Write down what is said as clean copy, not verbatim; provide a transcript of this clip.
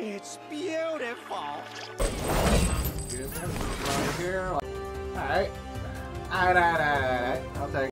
It's beautiful. Get in there, right here. Alright. Alright. I'll take it.